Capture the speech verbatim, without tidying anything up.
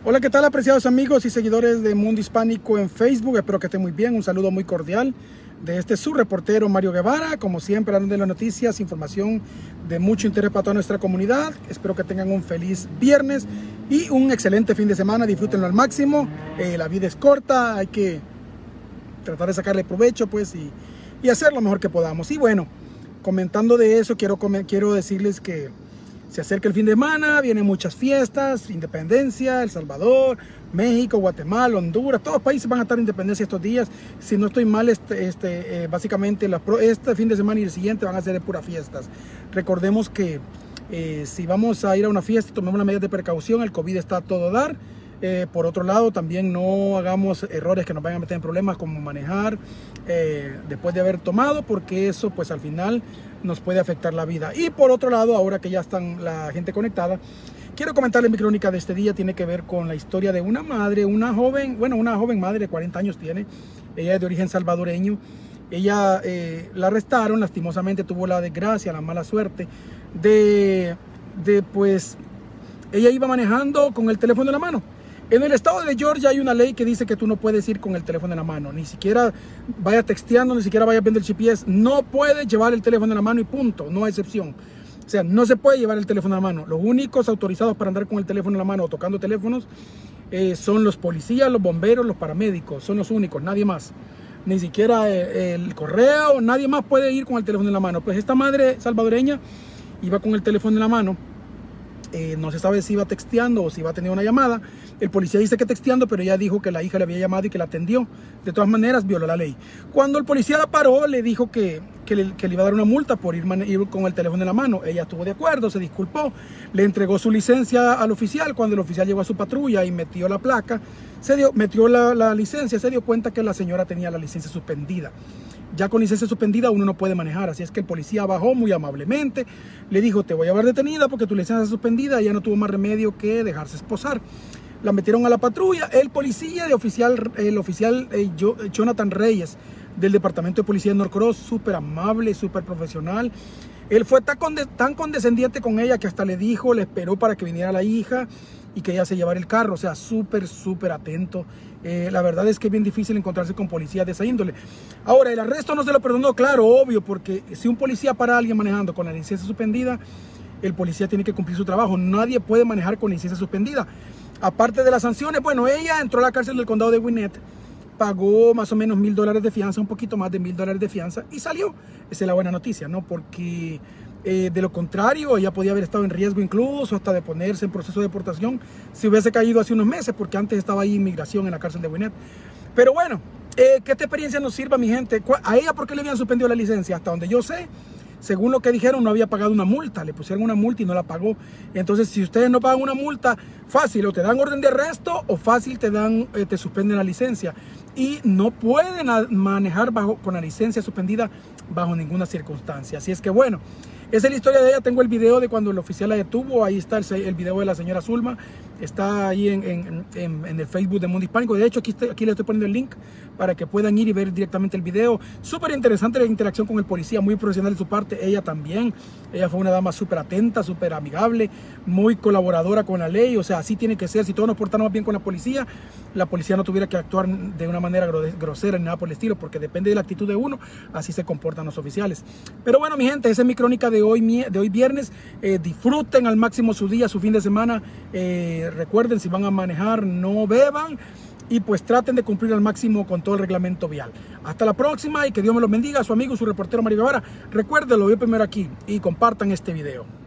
Hola, ¿qué tal, apreciados amigos y seguidores de Mundo Hispánico en Facebook? Espero que estén muy bien. Un saludo muy cordial de este su reportero Mario Guevara, como siempre dando las noticias, información de mucho interés para toda nuestra comunidad. Espero que tengan un feliz viernes y un excelente fin de semana. Disfrútenlo al máximo. Eh, la vida es corta, hay que tratar de sacarle provecho pues y, y hacer lo mejor que podamos. Y bueno, comentando de eso, quiero, quiero decirles que se acerca el fin de semana, vienen muchas fiestas, Independencia, El Salvador, México, Guatemala, Honduras, todos los países van a estar en independencia estos días. Si no estoy mal, este, este, eh, básicamente la, este fin de semana y el siguiente van a ser de puras fiestas. Recordemos que eh, si vamos a ir a una fiesta, tomemos las medidas de precaución, el COVID está a todo dar. Eh, por otro lado, también no hagamos errores que nos vayan a meter en problemas como manejar eh, después de haber tomado, porque eso pues al final nos puede afectar la vida. Y por otro lado, ahora que ya están la gente conectada, quiero comentarles mi crónica de este día. Tiene que ver con la historia de una madre, una joven, bueno, una joven madre de cuarenta años tiene. Ella es de origen salvadoreño. Ella eh, la arrestaron, lastimosamente tuvo la desgracia, la mala suerte de, de pues, ella iba manejando con el teléfono en la mano. En el estado de Georgia hay una ley que dice que tú no puedes ir con el teléfono en la mano, ni siquiera vaya texteando, ni siquiera vaya viendo el G P S, no puedes llevar el teléfono en la mano y punto, no hay excepción. O sea, no se puede llevar el teléfono en la mano. Los únicos autorizados para andar con el teléfono en la mano o tocando teléfonos eh, son los policías, los bomberos, los paramédicos, son los únicos, nadie más. Ni siquiera eh, el correo, nadie más puede ir con el teléfono en la mano. Pues esta madre salvadoreña iba con el teléfono en la mano. Eh, no se sabe si iba texteando o si iba a tener una llamada. El policía dice que texteando, pero ella dijo que la hija le había llamado y que la atendió. De todas maneras, violó la ley. Cuando el policía la paró, le dijo que, que, le, que le iba a dar una multa por ir, ir con el teléfono en la mano. Ella estuvo de acuerdo, se disculpó, le entregó su licencia al oficial. Cuando el oficial llegó a su patrulla y metió la placa, se dio, metió la, la licencia, se dio cuenta que la señora tenía la licencia suspendida. Ya con licencia suspendida uno no puede manejar, así es que el policía bajó muy amablemente, le dijo: te voy a ver detenida porque tu licencia es suspendida. Ella no tuvo más remedio que dejarse esposar. La metieron a la patrulla. El policía de oficial, el oficial eh, Jonathan Reyes del departamento de policía de Norcross, súper amable, súper profesional. Él fue tan, conde tan condescendiente con ella que hasta le dijo, le esperó para que viniera la hija y que ella se llevara el carro. O sea, súper, súper atento. Eh, la verdad es que es bien difícil encontrarse con policías de esa índole. Ahora, el arresto no se lo perdonó, claro, obvio, porque si un policía para a alguien manejando con la licencia suspendida, el policía tiene que cumplir su trabajo. Nadie puede manejar con licencia suspendida. Aparte de las sanciones, bueno, ella entró a la cárcel del condado de Gwinnett, pagó más o menos mil dólares de fianza, un poquito más de mil dólares de fianza y salió. Esa es la buena noticia, ¿no? Porque eh, de lo contrario, ella podía haber estado en riesgo incluso hasta de ponerse en proceso de deportación si hubiese caído hace unos meses, porque antes estaba ahí inmigración en la cárcel de Gwinnett. Pero bueno, eh, que esta experiencia nos sirva, mi gente. ¿A ella por qué le habían suspendido la licencia? Hasta donde yo sé, según lo que dijeron, no había pagado una multa. Le pusieron una multa y no la pagó. Entonces, si ustedes no pagan una multa, fácil, o te dan orden de arresto o fácil te dan, eh, te suspenden la licencia. Y no pueden manejar bajo, con la licencia suspendida bajo ninguna circunstancia. Así es que bueno, esa es la historia de ella. Tengo el video de cuando el oficial la detuvo. Ahí está el, el video de la señora Zulma. Está ahí en, en, en, en el Facebook de Mundo Hispánico. De hecho, aquí, estoy, aquí le estoy poniendo el link para que puedan ir y ver directamente el video. Súper interesante la interacción con el policía, muy profesional de su parte. Ella también. Ella fue una dama súper atenta, súper amigable, muy colaboradora con la ley. O sea, así tiene que ser. Si todos nos portamos bien con la policía, la policía no tuviera que actuar de una manera grosera ni nada por el estilo, porque depende de la actitud de uno, así se comportan los oficiales. Pero bueno, mi gente, esa es mi crónica de hoy, de hoy viernes. Eh, disfruten al máximo su día, su fin de semana. Eh, recuerden, si van a manejar, no beban y pues traten de cumplir al máximo con todo el reglamento vial. Hasta la próxima y que Dios me los bendiga. Su amigo, su reportero Mario Guevara. Recuerden, lo veo primero aquí y compartan este video.